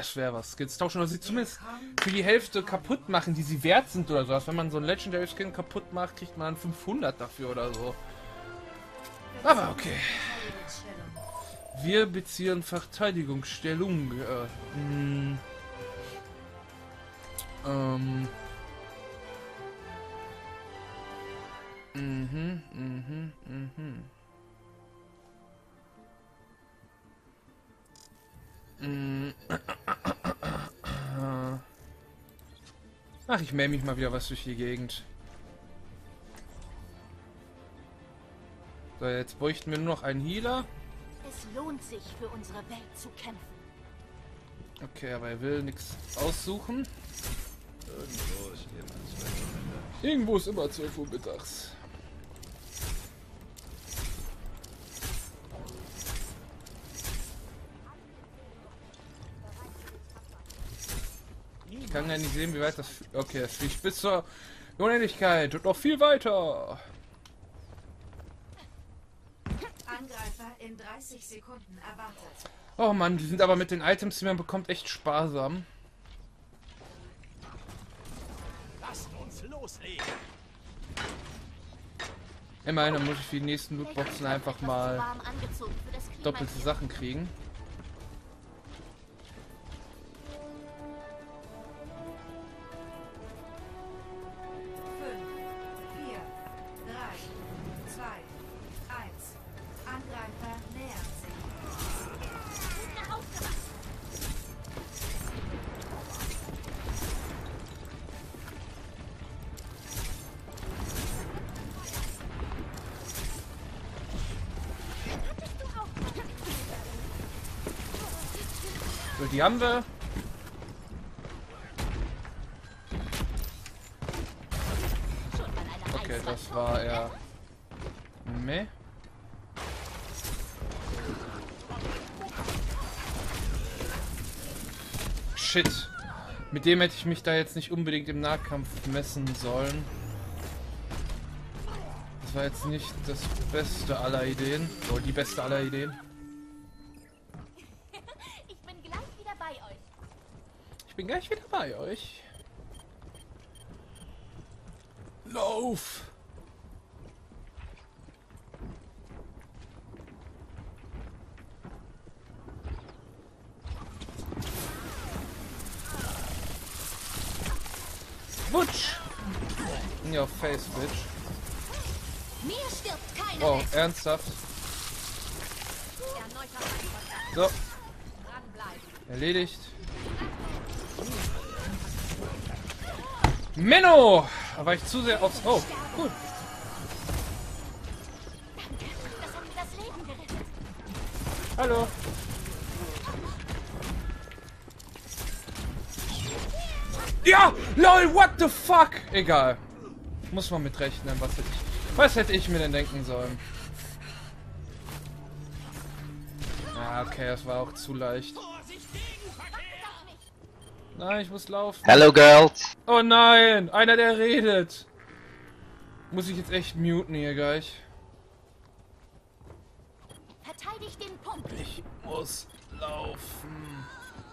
Das wäre was. Skins tauschen oder sie zumindest für die Hälfte kaputt machen, die sie wert sind oder sowas. Wenn man so einen Legendary Skin kaputt macht, kriegt man 500 dafür oder so. Aber okay. Wir beziehen Verteidigungsstellung. Ach, ich mähe mich mal wieder was durch die Gegend. So, jetzt bräuchten wir nur noch einen Healer. Es lohnt sich, für unsere Welt zu kämpfen. Okay, aber er will nichts aussuchen. Irgendwo ist immer 12 Uhr mittags. Ich kann ja nicht sehen, wie weit das... Okay, es fliegt bis zur Unendlichkeit und noch viel weiter. Angreifer in 30 Sekunden erwartet. Oh Mann, die sind aber mit den Items, die man bekommt, echt sparsam. Lasst uns loslegen. Immerhin, dann muss ich für die nächsten Lootboxen einfach mal Warm angezogen für das Klima doppelte hier. Sachen kriegen. Angreifer nähern sich. So, die haben wir. Okay, das war er. Meh. Shit. Mit dem hätte ich mich da jetzt nicht unbedingt im Nahkampf messen sollen. Das war jetzt nicht das beste aller Ideen. Oder die beste aller Ideen. Ich bin gleich wieder bei euch. Ich bin gleich wieder bei euch. Lauf! Wutsch! In your face, bitch. Mir stirbt keiner. Oh, ernsthaft? So. Erledigt. Menno! Da war ich zu sehr aufs... Oh, gut. Das hat mir das Leben gerettet. Hallo. Ja! LOL, what the fuck? Egal. Muss man mitrechnen, was hätte ich mir denn denken sollen? Ah, okay, das war auch zu leicht. Nein, ich muss laufen. Hello, girls. Oh nein, einer der redet. Muss ich jetzt echt muten hier gleich? Verteidigt den Punkt. Ich muss laufen.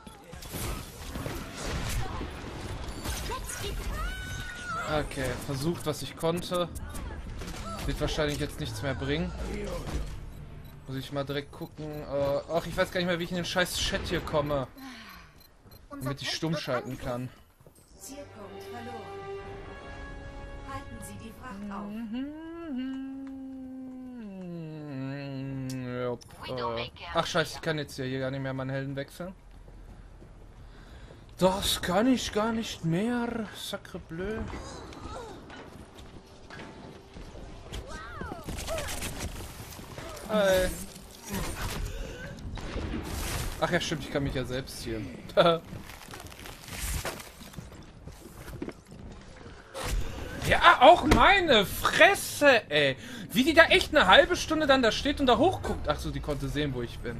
Okay, versucht, was ich konnte. Wird wahrscheinlich jetzt nichts mehr bringen. Muss ich mal direkt gucken. Ach, ich weiß gar nicht mehr, wie ich in den scheiß Chat hier komme. Damit ich stumm schalten kann. Zielpunkt verloren. Halten Sie die Fracht auf. Ach scheiße, ich kann jetzt hier gar nicht mehr meinen Helden wechseln. Das kann ich gar nicht mehr. Sacre bleu. Hi. Ach ja, stimmt, ich kann mich ja selbst hier. Ja, auch meine Fresse, ey. Wie die da echt eine halbe Stunde dann da steht und da hochguckt. Ach so, die konnte sehen, wo ich bin.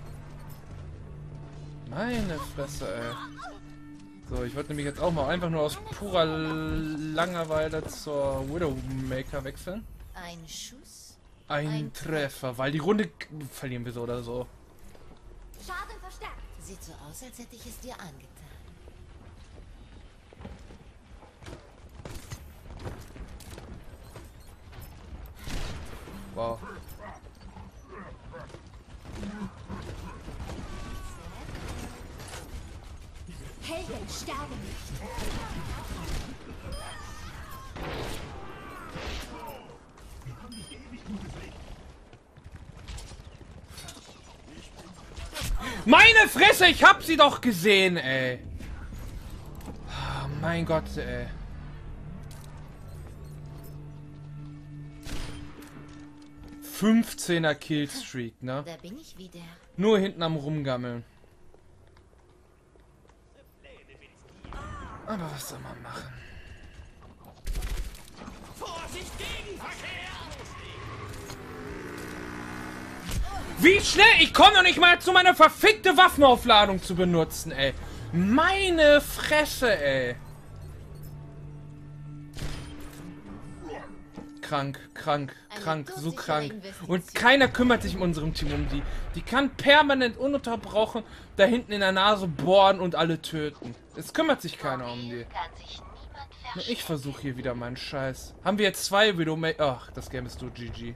Meine Fresse, ey. So, ich wollte nämlich jetzt auch mal einfach nur aus purer Langeweile zur Widowmaker wechseln. Ein Schuss. Ein Treffer, weil die Runde verlieren wir so oder so. Schaden verstärkt. Sieht so aus, als hätte ich es dir angetan. Wow. Helden sterben nicht. Meine Fresse, ich hab sie doch gesehen, ey. Oh, mein Gott, ey. ...15er Killstreak, ne? Da bin ich wieder. Nur hinten am Rumgammeln. Aber was soll man machen? Vorsicht, Gegenverkehr! Wie schnell? Ich komme noch nicht mal zu meiner verfickte Waffenaufladung zu benutzen, ey. Meine Fresse, ey. Krank, krank, krank, so krank. Und keiner kümmert sich in unserem Team um die. Die kann permanent ununterbrochen da hinten in der Nase bohren und alle töten. Es kümmert sich keiner um die. Nur ich versuche hier wieder meinen Scheiß. Haben wir jetzt 2 Widowmaker? Ach, das Game ist du, GG.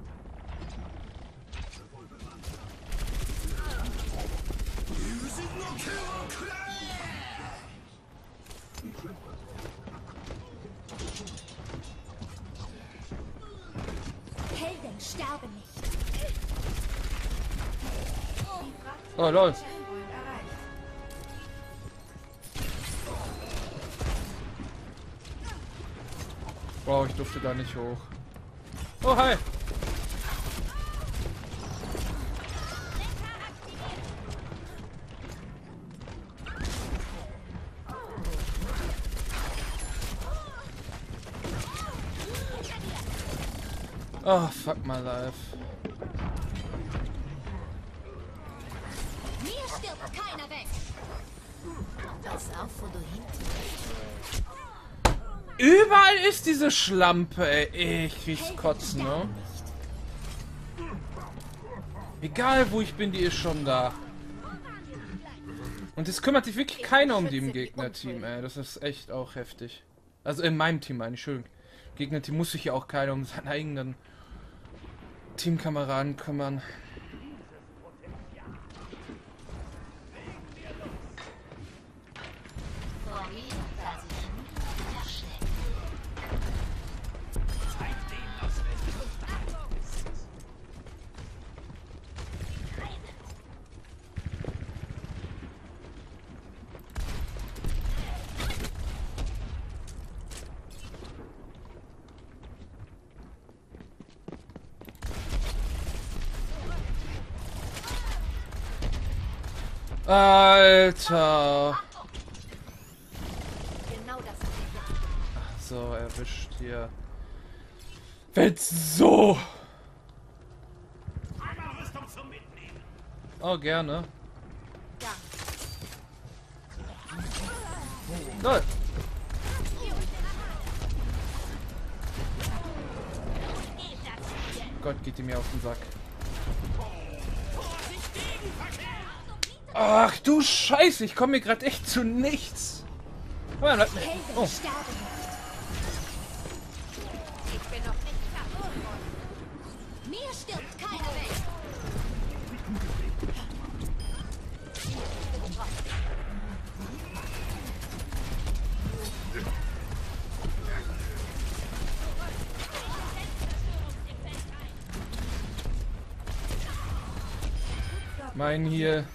Helden sterben nicht. Oh, lol. Checkpoint erreicht. Wow, ich durfte da nicht hoch. Oh, hi. Oh, fuck my life. Mir stirbt keiner weg. Pass auf, wo du hinten. Überall ist diese Schlampe, ey. Ich krieg's kotzen, ne? Egal wo ich bin, die ist schon da. Und es kümmert sich wirklich keiner um die im Gegnerteam, ey. Das ist echt auch heftig. Also in meinem Team, meine ich, schön. Gegnerteam muss sich ja auch keiner um seinen eigenen Teamkameraden kümmern. Vor mir kann sich niemand verstecken. Seitdem das Wetter. Alter. Genau das hat er getan. So, erwischt hier. Fällt so. Rüstung zum Mitnehmen. Oh, gerne. Ja. Lol. Gott, geht die mir auf den Sack. Ach du Scheiße, ich komme mir gerade echt zu nichts. Oh, ja, bleib mir. Helden Oh. sterben nicht. Ich bin noch nicht kaputt. Mir stirbt keiner weg. Mein hier.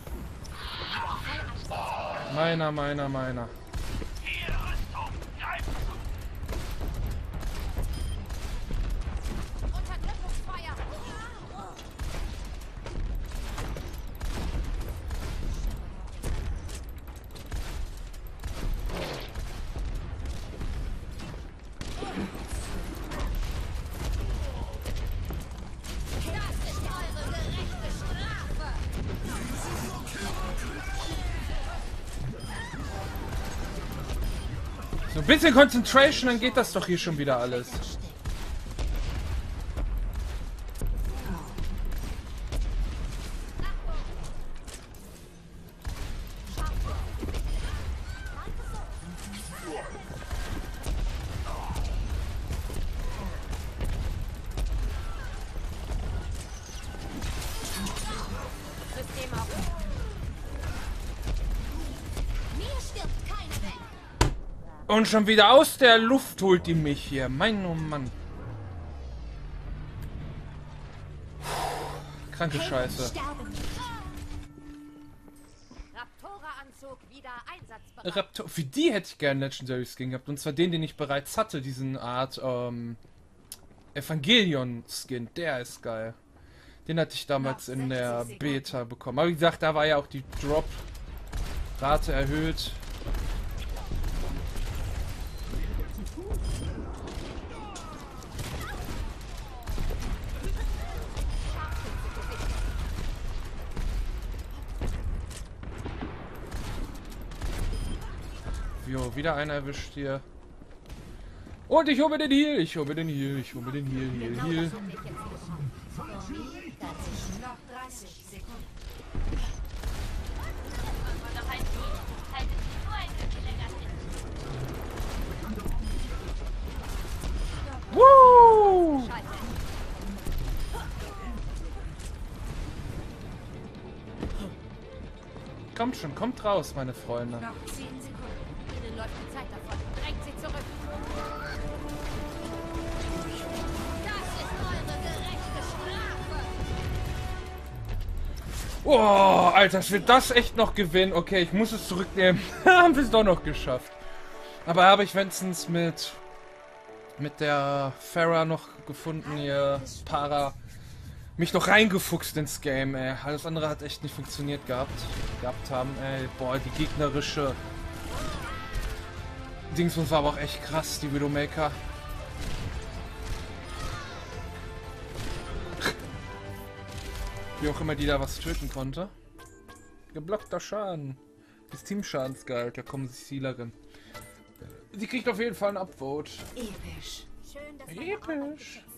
Meiner. Hier, Rüstung. Greift Unterdrückungsfeuer. Das ist eure gerechte Strafe. So ein bisschen Concentration, dann geht das doch hier schon wieder alles. Und schon wieder aus der Luft holt die mich hier. Mein, oh Mann. Kranke Scheiße. Sterben nicht. Raptora-Anzug wieder einsatzbereit. Raptor. Für die hätte ich gerne Legendary Skin gehabt. Und zwar den ich bereits hatte. Diesen Art Evangelion Skin. Der ist geil. Den hatte ich damals in der Beta bekommen. Aber wie gesagt, da war ja auch die Drop-Rate erhöht. Jo, wieder einer erwischt hier. Und ich hole mir den Heal, ich hole mir den Heal, ich hole mir den Heal, Heal, Heal. Noch 30 Sekunden. Woo! Kommt schon, kommt raus, meine Freunde. Noch 10 Sekunden. Ihnen läuft die Zeit davon. Drängt sie zurück. Das ist eure gerechte Strafe. Oh, Alter, ich will das echt noch gewinnen. Okay, ich muss es zurücknehmen. Haben wir es doch noch geschafft. Aber habe ich wenigstens mit der Pharah noch gefunden, hier Para, mich noch reingefuchst ins Game, ey. Alles andere hat echt nicht funktioniert gehabt haben, ey. Boah, die gegnerische Dingsbums war aber auch echt krass, die Widowmaker. Wie auch immer die da was töten konnte. Geblockter Schaden. Das Teamschadensgehalt, da kommen sie Sealerin. Sie kriegt auf jeden Fall ein Upvote. Episch. Schön, dass Episch.